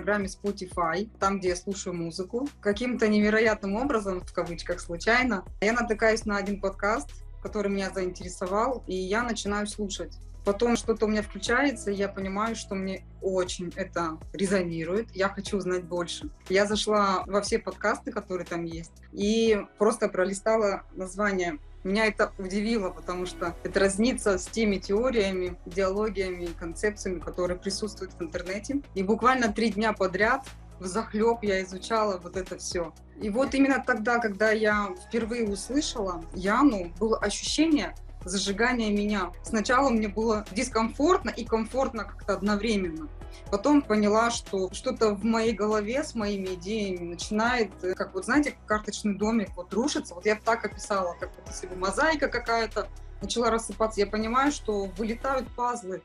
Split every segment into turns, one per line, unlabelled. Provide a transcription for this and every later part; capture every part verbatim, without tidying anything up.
программе Spotify, там, где я слушаю музыку. Каким-то невероятным образом, в кавычках, случайно, я натыкаюсь на один подкаст, который меня заинтересовал, и я начинаю слушать. Потом что-то у меня включается, и я понимаю, что мне очень это резонирует, я хочу узнать больше. Я зашла во все подкасты, которые там есть, и просто пролистала название. Меня это удивило, потому что это разнится с теми теориями, идеологиями и концепциями, которые присутствуют в интернете. И буквально три дня подряд взахлеб я изучала вот это все. И вот именно тогда, когда я впервые услышала Яну, было ощущение зажигания меня. Сначала мне было дискомфортно и комфортно как-то одновременно. Потом поняла, что что-то в моей голове с моими идеями начинает, как вот, знаете, карточный домик вот рушится. Вот я так описала, как вот если бы мозаика какая-то начала рассыпаться. Я понимаю, что вылетают пазлы,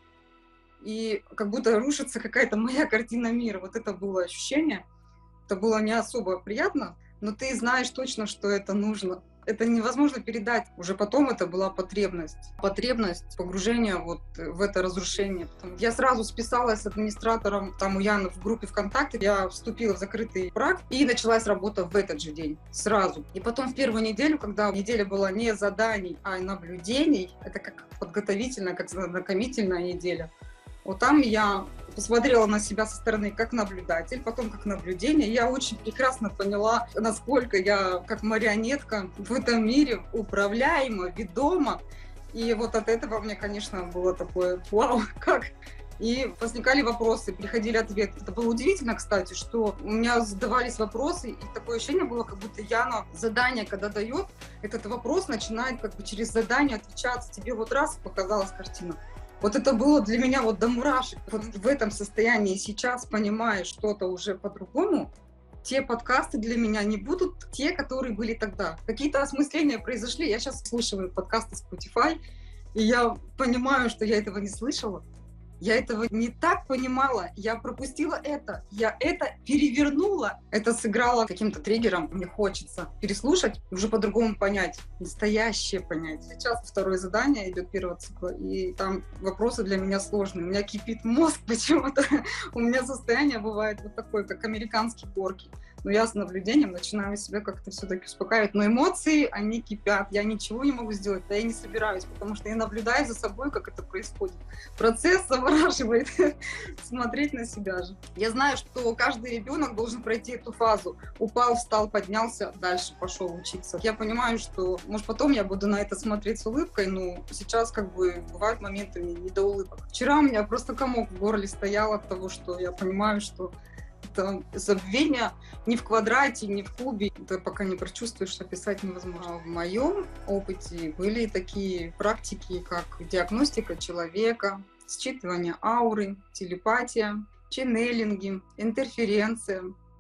и как будто рушится какая-то моя картина мира. Вот это было ощущение. Это было не особо приятно, но ты знаешь точно, что это нужно. Это невозможно передать. Уже потом это была потребность. Потребность погружения вот в это разрушение. Я сразу списалась с администратором там у Яны в группе ВКонтакте. Я вступила в закрытый брак, и началась работа в этот же день. Сразу. И потом в первую неделю, когда неделя была не заданий, а наблюдений, это как подготовительная, как знакомительная неделя, вот там я посмотрела на себя со стороны как наблюдатель, потом как наблюдение. Я очень прекрасно поняла, насколько я как марионетка в этом мире управляема, ведома. И вот от этого мне, конечно, было такое «Вау, как!». И возникали вопросы, приходили ответы. Это было удивительно, кстати, что у меня задавались вопросы, и такое ощущение было, как будто Яна задание, когда дает, этот вопрос начинает как бы через задание отвечаться. Тебе вот раз показалась картина. Вот это было для меня вот до мурашек. Вот в этом состоянии сейчас, понимая что-то уже по-другому, те подкасты для меня не будут те, которые были тогда. Какие-то осмысления произошли. Я сейчас слушаю подкасты Spotify, и я понимаю, что я этого не слышала. Я этого не так понимала, я пропустила это, я это перевернула. Это сыграло каким-то триггером, мне хочется переслушать, уже по-другому понять, настоящее понять. Сейчас второе задание идет первого цикла, и там вопросы для меня сложные. У меня кипит мозг почему-то, у меня состояние бывает вот такое, как американские горки. Но я с наблюдением начинаю себя как-то все-таки успокаивать. Но эмоции, они кипят, я ничего не могу сделать, да я не собираюсь, потому что я наблюдаю за собой, как это происходит. Процесс завораживает смотреть на себя же. Я знаю, что каждый ребенок должен пройти эту фазу. Упал, встал, поднялся, дальше пошел учиться. Я понимаю, что, может, потом я буду на это смотреть с улыбкой, но сейчас как бы бывают моменты не до улыбок. Вчера у меня просто комок в горле стоял от того, что я понимаю, что это забвение ни в квадрате, ни в кубе. Ты пока не прочувствуешь, описать невозможно. В моем опыте были такие практики, как диагностика человека, считывание ауры, телепатия, ченнелинги, интерференция.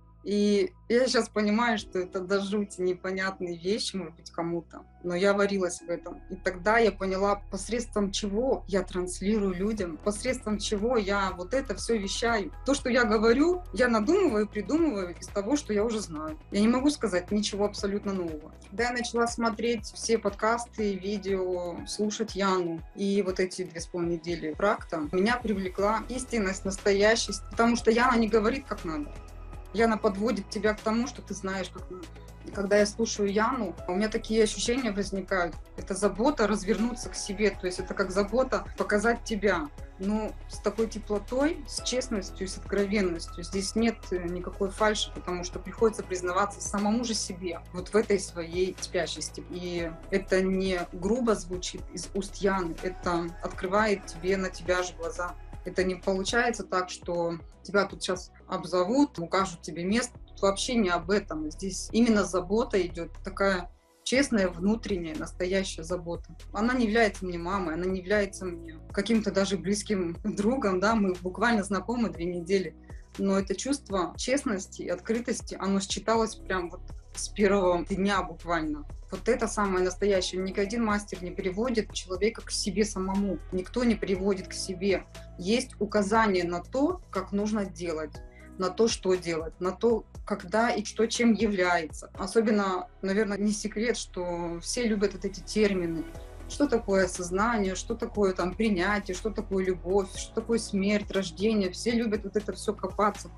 И я сейчас понимаю, что это до жути непонятные вещи, может быть, кому-то, но я варилась в этом. И тогда я поняла, посредством чего я транслирую людям, посредством чего я вот это все вещаю. То, что я говорю, я надумываю, придумываю из того, что я уже знаю. Я не могу сказать ничего абсолютно нового. Когда я начала смотреть все подкасты, видео, слушать Яну и вот эти две с половиной недели практа, меня привлекла истинность, настоящесть, потому что Яна не говорит как надо. Яна подводит тебя к тому, что ты знаешь, как надо. И когда я слушаю Яну, у меня такие ощущения возникают. Это забота развернуться к себе, то есть это как забота показать тебя. Но с такой теплотой, с честностью, с откровенностью. Здесь нет никакой фальши, потому что приходится признаваться самому же себе, вот в этой своей спящести. И это не грубо звучит из уст Яны, это открывает тебе на тебя же глаза. Это не получается так, что тебя тут сейчас обзовут, укажут тебе место. Тут вообще не об этом. Здесь именно забота идет, такая честная, внутренняя, настоящая забота. Она не является мне мамой, она не является мне каким-то даже близким другом, да, мы буквально знакомы две недели. Но это чувство честности и открытости, оно считалось прям вот с первого дня буквально. Вот это самое настоящее. Ни один мастер не приводит человека к себе самому. Никто не приводит к себе. Есть указание на то, как нужно делать, на то, что делать, на то, когда и что чем является. Особенно, наверное, не секрет, что все любят вот эти термины. Что такое осознание, что такое там принятие, что такое любовь, что такое смерть, рождение. Все любят вот это все копаться.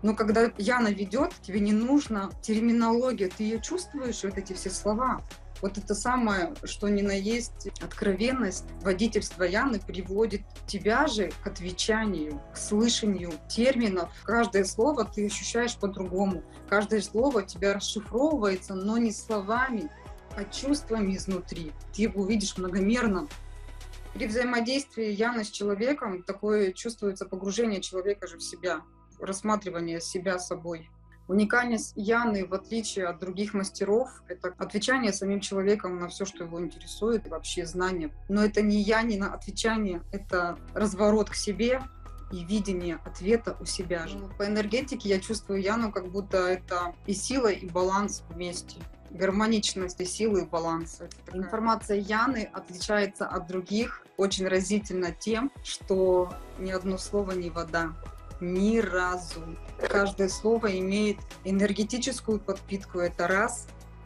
Но когда Яна ведет, тебе не нужно терминология, ты ее чувствуешь, вот эти все слова. Вот это самое, что ни на есть откровенность, водительство Яны приводит тебя же к отвечанию, к слышанию терминов. Каждое слово ты ощущаешь по-другому. Каждое слово у тебя расшифровывается, но не словами, а чувствами изнутри. Ты его увидишь многомерно. При взаимодействии Яны с человеком такое чувствуется погружение человека же в себя, рассматривание себя собой. Уникальность Яны, в отличие от других мастеров, это отвечание самим человеком на все, что его интересует, вообще знания. Но это не Янина отвечание, это разворот к себе и видение ответа у себя же. По энергетике я чувствую Яну, как будто это и сила, и баланс вместе. Гармоничность и силы и баланса. Информация Яны отличается от других очень разительно тем, что ни одно слово не вода. Ни разу. Каждое слово имеет энергетическую подпитку. Это раз.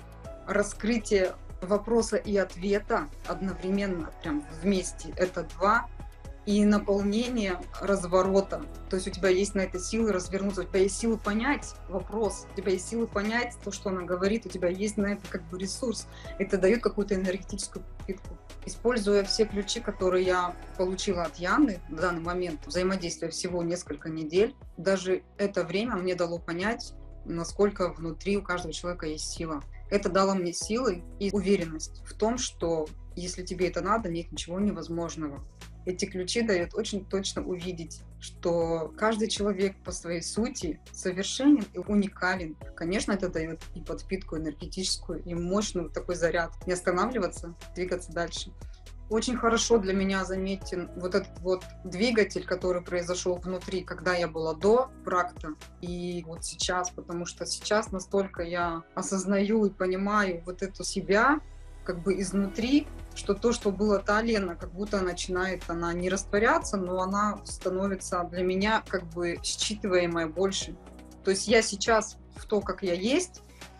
Раскрытие вопроса и ответа одновременно, прям вместе. Это два. И наполнение разворота. То есть у тебя есть на это силы развернуться, у тебя есть силы понять вопрос, у тебя есть силы понять то, что она говорит, у тебя есть на это как бы ресурс. Это дает какую-то энергетическую подпитку. Используя все ключи, которые я получила от Яны в данный момент, взаимодействия всего несколько недель, даже это время мне дало понять, насколько внутри у каждого человека есть сила. Это дало мне силы и уверенность в том, что если тебе это надо, нет ничего невозможного. Эти ключи дают очень точно увидеть, что каждый человек по своей сути совершенен и уникален. Конечно, это дает и подпитку энергетическую, и мощный такой заряд. Не останавливаться, двигаться дальше. Очень хорошо для меня заметен вот этот вот двигатель, который произошел внутри, когда я была до практа, и вот сейчас, потому что сейчас настолько я осознаю и понимаю вот эту себя, как бы изнутри, что то, что было та Лена, как будто начинает она не растворяться, но она становится для меня как бы считываемая больше. То есть я сейчас в то, как я есть,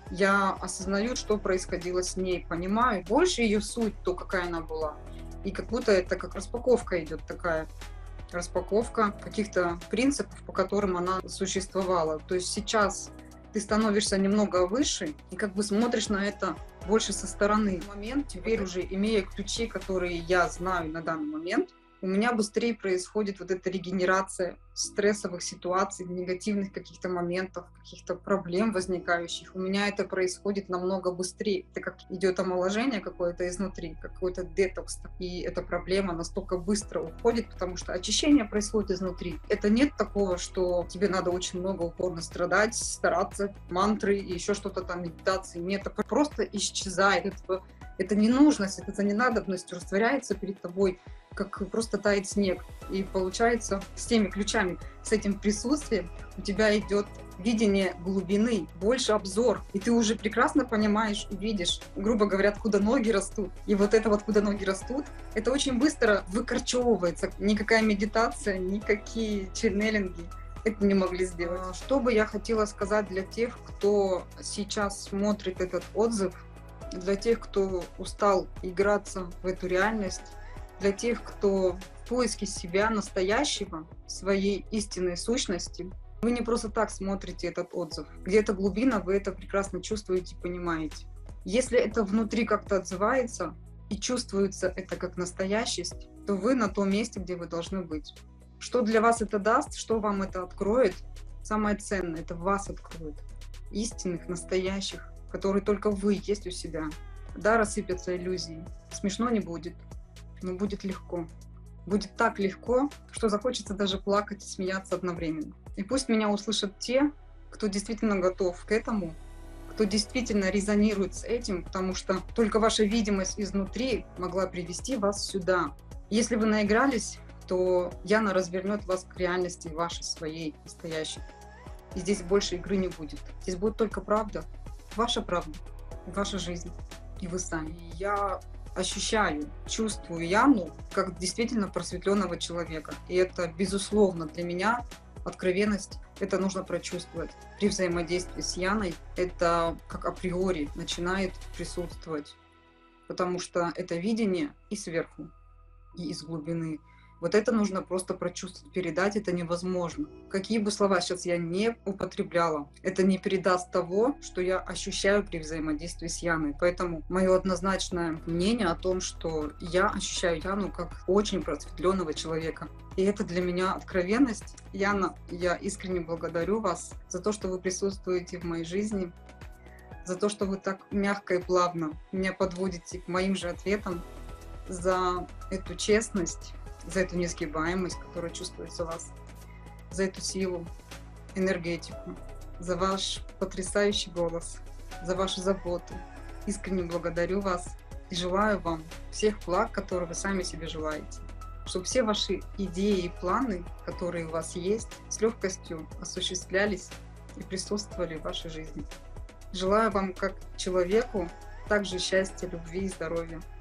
я осознаю, что происходило с ней, понимаю больше ее суть, то, какая она была. И как будто это как распаковка идет такая, распаковка каких-то принципов, по которым она существовала. То есть сейчас ты становишься немного выше и как бы смотришь на это больше со стороны. В момент, теперь уже имея ключи, которые я знаю на данный момент, у меня быстрее происходит вот эта регенерация стрессовых ситуаций, негативных каких-то моментов, каких-то проблем возникающих. У меня это происходит намного быстрее, так как идет омоложение какое-то изнутри, какой-то детокс, и эта проблема настолько быстро уходит, потому что очищение происходит изнутри. Это нет такого, что тебе надо очень много упорно страдать, стараться, мантры и еще что-то там, медитации. Нет, это просто исчезает. Это, это ненужность, это ненадобность растворяется перед тобой, как просто тает снег. И получается, с теми ключами, с этим присутствием у тебя идет видение глубины, больше обзор. И ты уже прекрасно понимаешь и видишь, грубо говоря, откуда ноги растут. И вот это вот, откуда ноги растут, это очень быстро выкорчевывается. Никакая медитация, никакие ченнелинги это не могли сделать. Что бы я хотела сказать для тех, кто сейчас смотрит этот отзыв, для тех, кто устал играться в эту реальность, для тех, кто в поиске себя настоящего, своей истинной сущности. Вы не просто так смотрите этот отзыв. Где-то глубина, вы это прекрасно чувствуете и понимаете. Если это внутри как-то отзывается и чувствуется это как настоящесть, то вы на том месте, где вы должны быть. Что для вас это даст, что вам это откроет, самое ценное, это вас откроет. Истинных, настоящих, которые только вы есть у себя. Да, рассыпятся иллюзии. Смешно не будет. Но будет легко. Будет так легко, что захочется даже плакать и смеяться одновременно. И пусть меня услышат те, кто действительно готов к этому, кто действительно резонирует с этим, потому что только ваша видимость изнутри могла привести вас сюда. Если вы наигрались, то Яна развернет вас к реальности вашей, своей, настоящей. И здесь больше игры не будет. Здесь будет только правда, ваша правда, ваша жизнь, и вы сами. И я ощущаю, чувствую Яну как действительно просветленного человека. И это, безусловно, для меня откровенность. Это нужно прочувствовать. При взаимодействии с Яной это как априори начинает присутствовать. Потому что это видение и сверху, и из глубины. Вот это нужно просто прочувствовать, передать это невозможно. Какие бы слова сейчас я не употребляла, это не передаст того, что я ощущаю при взаимодействии с Яной. Поэтому мое однозначное мнение о том, что я ощущаю Яну как очень просветленного человека. И это для меня откровенность. Яна, я искренне благодарю вас за то, что вы присутствуете в моей жизни, за то, что вы так мягко и плавно меня подводите к моим же ответам, за эту честность, за эту несгибаемость, которая чувствуется в вас, за эту силу, энергетику, за ваш потрясающий голос, за вашу заботу. Искренне благодарю вас и желаю вам всех благ, которые вы сами себе желаете. Чтобы все ваши идеи и планы, которые у вас есть, с легкостью осуществлялись и присутствовали в вашей жизни. Желаю вам как человеку также счастья, любви и здоровья.